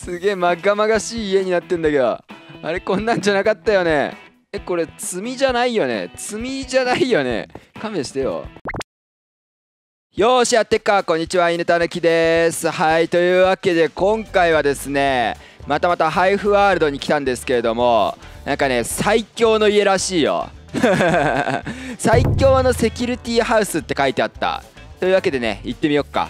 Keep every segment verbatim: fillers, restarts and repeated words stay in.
すげえまがまがしい家になってんだけど、あれこんなんじゃなかったよね。え、これ積みじゃないよね。積みじゃないよね。勘弁してよ。よーし、やってっか。こんにちは、犬たぬきです。はい、というわけで今回はですね、またまたハイフワールドに来たんですけれども、なんかね、最強の家らしいよ。最強のセキュリティハウスって書いてあった。というわけでね、行ってみよっか。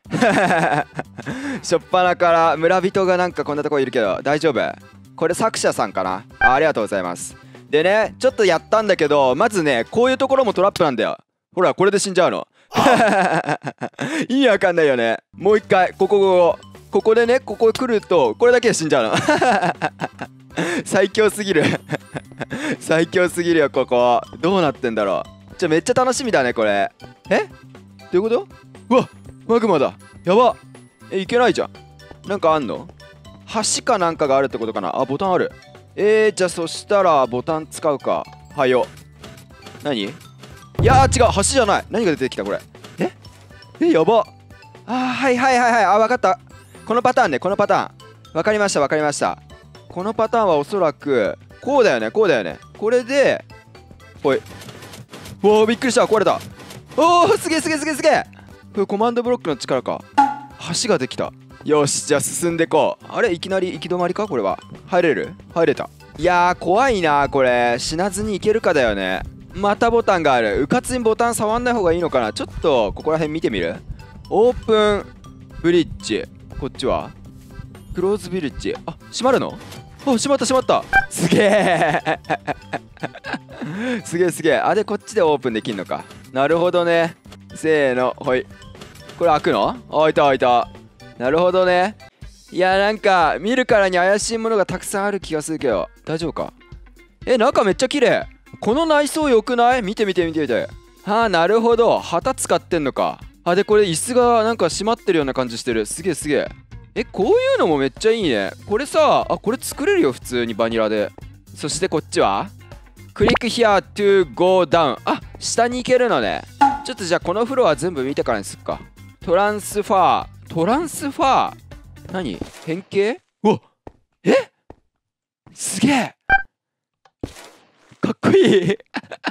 しょっぱなから村人がなんかこんなとこいるけど大丈夫？これ作者さんかな。 あ, ありがとうございます。でね、ちょっとやったんだけど、まずね、こういうところもトラップなんだよ。ほら、これで死んじゃうの。意味わかんないよね。もう一回ここここここでね、ここ来るとこれだけで死んじゃうの。最強すぎる。最強すぎるよ。ここどうなってんだろう。じゃめっちゃ楽しみだねこれ。え、どういうこと？うわ、マグマだ。やば。え、いけないじゃん。なんかあんの？橋かなんかがあるってことかな。あ、ボタンある。えー、じゃあそしたらボタン使うか。はよ。何？いやー違う、橋じゃない。何が出てきたこれ。ええ、やば。あー、はいはいはいはい。あ、わかった。このパターンね、このパターン。わかりましたわかりました。このパターンはおそらくこうだよね、こうだよね。これで、ほい。おー、びっくりした。壊れた。おー、すげえすげえすげえすげえ。これコマンドブロックの力か。橋ができた。よし、じゃあ進んでこう。あれ、いきなり行き止まりかこれは。入れる？入れた。いやー怖いなこれ。死なずに行けるかだよね。またボタンがある。うかつにボタン触んない方がいいのかな。ちょっとここら辺見てみる？オープンブリッジ。こっちはクローズブリッジ。あ、閉まるの？あ、閉まった閉まった。すげえ。すげえすげえ。あ、でこっちでオープンできんのか。なるほどね。せーの、ほい。これ開くの？あ、開いた開いた。なるほどね。いや、なんか見るからに怪しいものがたくさんある気がするけど大丈夫か？え、中めっちゃ綺麗。この内装良くない？見て見て見て見て。はあ、なるほど。旗使ってんのか。あ、でこれ椅子がなんか閉まってるような感じしてる。すげえすげえ。え、こういうのもめっちゃいいね。これさ、あ、これ作れるよ普通にバニラで。そしてこっちはクリック here to go down。 あ、下に行けるのね。ちょっとじゃあこのフロア全部見てからにすっか。トランスファー。トランスファー何？変形？うわ、え、すげえかっこいい。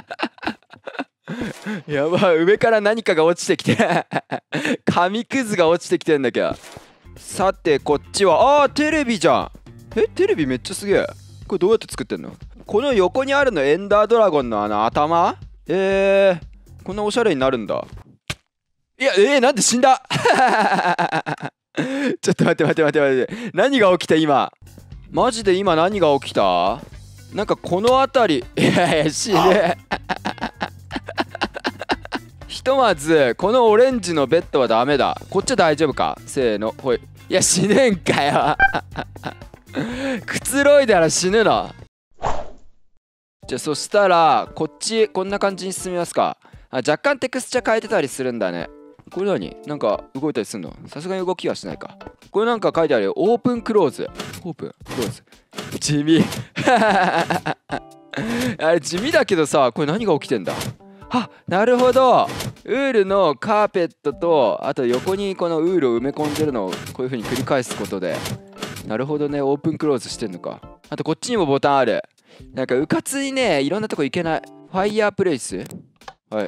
やばい、上から何かが落ちてきて紙くずが落ちてきてんだけど。さてこっちは、あー、テレビじゃん。え、テレビめっちゃすげえ。これどうやって作ってんの？この横にあるのエンダードラゴンのあの頭？えー、こんなおしゃれになるんだ。いや、えー、なんで死んだ。ちょっと待って待って待って待って。何が起きた今。マジで今何が起きた？なんかこの辺り、いやいや死ぬ。ひとまずこのオレンジのベッドはダメだ。こっちは大丈夫か？せーの、ほい。いや死ねんかよ。くつろいだら死ぬの。じゃあそしたらこっちこんな感じに進みますか。あ、若干テクスチャ変えてたりするんだね。これ何？なんか動いたりするの？さすがに動きはしないか。これなんか書いてあるよ。オープンクローズ。オープンクローズ。地味。あれ地味だけどさ、これ何が起きてんだ？あ、なるほど。ウールのカーペットと、あと横にこのウールを埋め込んでるのをこういう風に繰り返すことで。なるほどね。オープンクローズしてんのか。あとこっちにもボタンある。なんかうかつにね、いろんなとこ行けない。ファイヤープレイス。はい。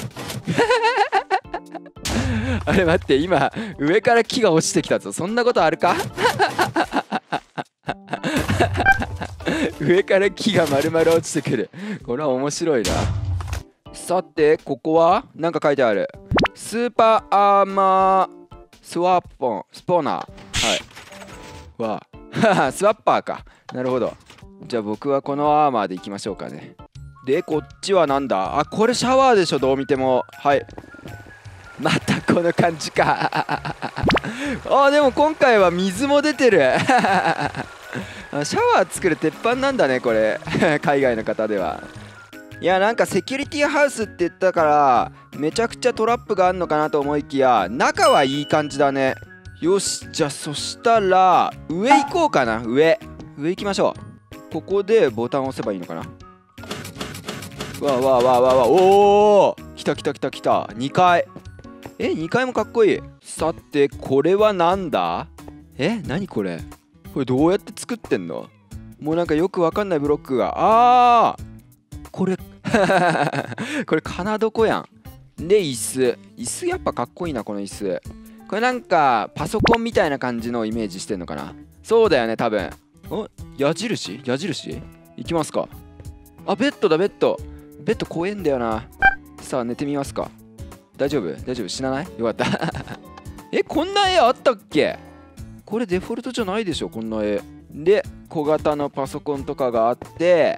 あれ待って、今上から木が落ちてきたぞ。そんなことあるか？上から木が丸々落ちてくる。これは面白いな。さてここはなんか書いてある。スーパーアーマースワッポンスポナー。はいわあ。スワッパーか。なるほど。じゃあ僕はこのアーマーでいきましょうかね。でこっちはなんだ。あ、これシャワーでしょ、どう見ても。はい、またこの感じか。あ、でも今回は水も出てる。シャワー作る鉄板なんだねこれ。海外の方では。いや、なんかセキュリティハウスって言ったからめちゃくちゃトラップがあるのかなと思いきや、中はいい感じだね。よし、じゃあそしたら上行こうかな。上上行きましょう。ここでボタンを押せばいいのかな。わあわあわあわあわあ。おお、来た来た来た来た。にかい。え、にかいもかっこいい。さてこれはなんだ？え、何これ。 これどうやって作ってんの？もうなんかよくわかんないブロックが。あーこれこれ金床やん。で椅子椅子やっぱかっこいいなこの椅子。これなんかパソコンみたいな感じのイメージしてんのかな。そうだよね多分。お矢印矢印いきますか。あベッドだベッドベッド怖えんだよな。さあ寝てみますか。大丈夫大丈夫死なない？よかったえこんな絵あったっけ？これデフォルトじゃないでしょこんな絵で。小型のパソコンとかがあって、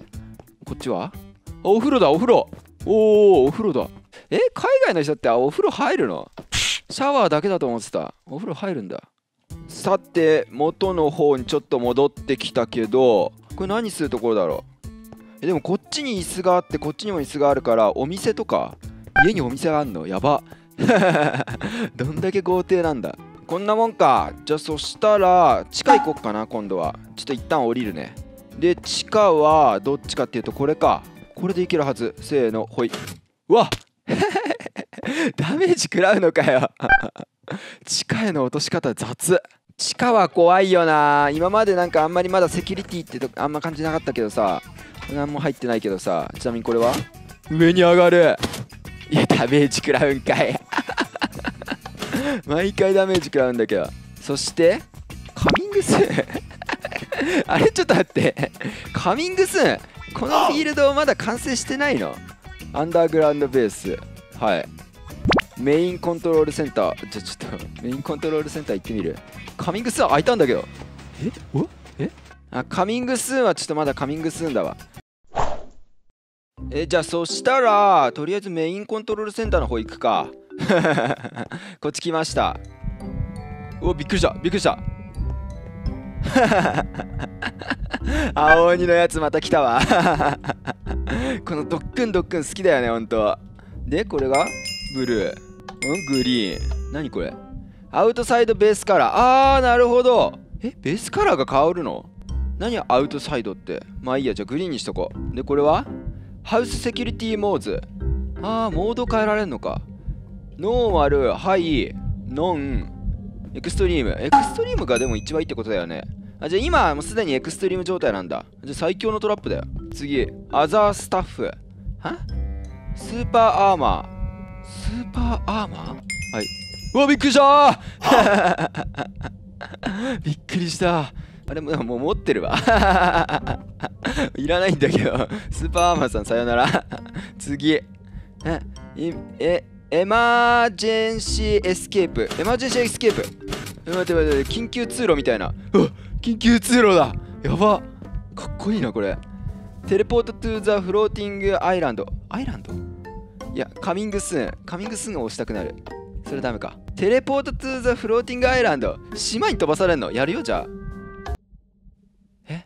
こっちはお風呂だお風呂。おおお風呂だ。え海外の人ってお風呂入るの？シャワーだけだと思ってた。お風呂入るんだ。さて元の方にちょっと戻ってきたけど、これ何するところだろう。えでもこっちに椅子があってこっちにも椅子があるから、お店とか家にお店があんのやばどんだけ豪邸なんだ。こんなもんか。じゃあそしたら地下行こっかな今度は。ちょっと一旦降りるね。で地下はどっちかっていうとこれか。これでいけるはず。せーのほい。うわダメージ食らうのかよ地下への落とし方雑。地下は怖いよな。今までなんかあんまりまだセキュリティってとあんま感じなかったけどさ、何も入ってないけどさ。ちなみにこれは上に上がる。いやダメージ食らうんかい毎回ダメージ食らうんだけど。そしてカミングスーンあれちょっと待ってカミングスーンこのフィールドまだ完成してないの？アンダーグラウンドベース。はいメインコントロールセンター。じゃあちょっとメインコントロールセンター行ってみる。カミングスーン開いたんだけど。えおえあカミングスーンはちょっとまだカミングスーンだわ。えじゃあそしたらとりあえずメインコントロールセンターの方行くかこっち来ました。おびっくりしたびっくりした青鬼のやつまた来たわこのドックンドックン好きだよねほんと。でこれがブルーうんグリーン。何これアウトサイドベースカラー。あーなるほど。えベースカラーが変わるの？何アウトサイドって。まあいいやじゃあグリーンにしとこう。でこれはハウスセキュリティモーズ。あーモード変えられるのか。ノーマルハイノンエクストリーム。エクストリームがでも一番いいってことだよね。あじゃあ今はもうすでにエクストリーム状態なんだ。じゃあ最強のトラップだよ。次アザースタッフ。はスーパーアーマー。スーパーアーマー。はい。うわびっくりしたーびっくりした。あれももう持ってるわいらないんだけどスーパーアーマーさんさよなら次ええエマージェンシーエスケープ。エマージェンシーエスケープ。待って待って緊急通路みたいな。うわ緊急通路だ。やばかっこいいなこれ。テレポートトゥーザフローティングアイランド。アイランドいやカミングスーン。カミングスーンを押したくなる。それダメか。テレポートトゥーザフローティングアイランド。島に飛ばされんの？やるよじゃあ。え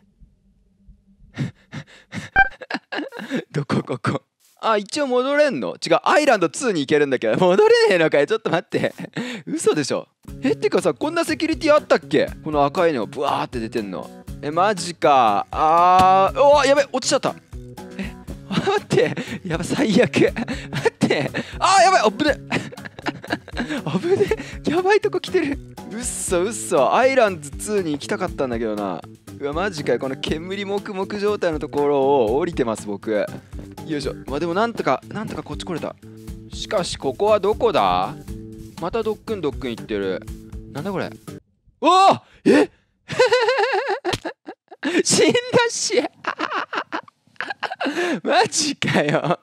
どこここあ一応戻れんの？違うアイランドツーに行けるんだけど戻れねえのかい。ちょっと待って嘘でしょ。えってかさこんなセキュリティあったっけ？この赤いのブワーって出てんの。えマジか。あーおーやべ落ちちゃった。え待ってやば最悪待ってあーやばいあぶねあぶねやばいとこ来てる。うっそうっそアイランドツーに行きたかったんだけどな。うわマジかよ。この煙もくもく状態のところを降りてます僕。よいしょ。まあでもなんとかなんとかこっち来れた。しかしここはどこだ？またドックンドックン行ってる。なんだこれ。おおえ死んだしマジかよ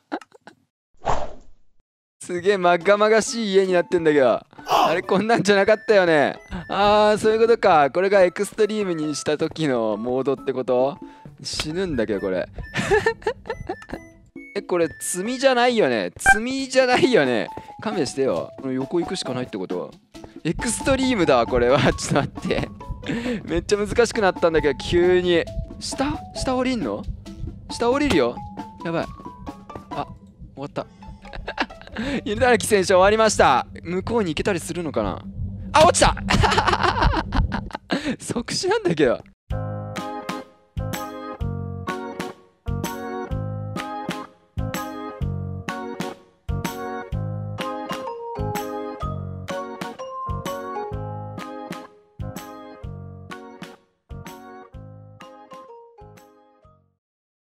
すげえまがまがしい家になってんだけど。あれこんなんじゃなかったよね。あーそういうことか。これがエクストリームにした時のモードってこと？死ぬんだけどこれえこれ積みじゃないよね。積みじゃないよね。勘弁してよ。横行くしかないってこと？エクストリームだわこれは。ちょっと待ってめっちゃ難しくなったんだけど急に。下下降りんの？下降りるよ。やばい。あ終わった犬だらき選手終わりました。向こうに行けたりするのかな。あ落ちた即死なんだけど